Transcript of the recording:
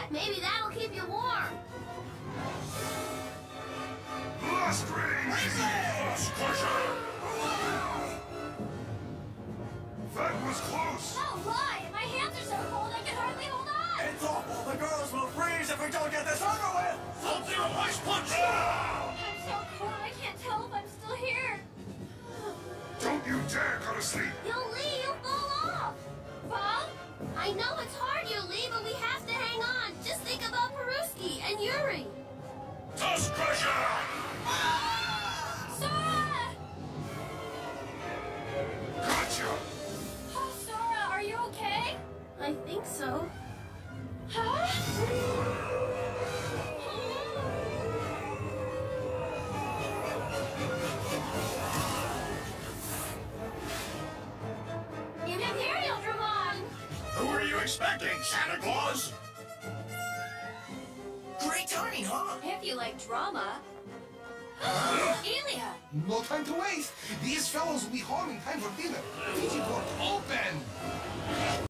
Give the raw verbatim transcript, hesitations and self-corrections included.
that. Maybe that'll keep you warm. Blast range! Squisher! That was close! Oh, why? My hands are so cold I can hardly hold on! It's awful! The girls will freeze if we don't get this over with! Sub-Zero Ice Punch! I'm so cold I can't tell if I'm still here. Don't you dare go to sleep! Yuli, you'll fall off! Bob? I know it's hard, Yuli, but we have to hang on. Just think about Peruski and Yuri. Tusk Crusher! Sora! Gotcha! Oh, Sora, are you okay? I think so. Huh? An Imperial Dramon! Who are you expecting, Santa Claus? Great timing, huh? If you like drama. Elia! No time to waste. These fellows will be home in time for dinner. Digiport, open!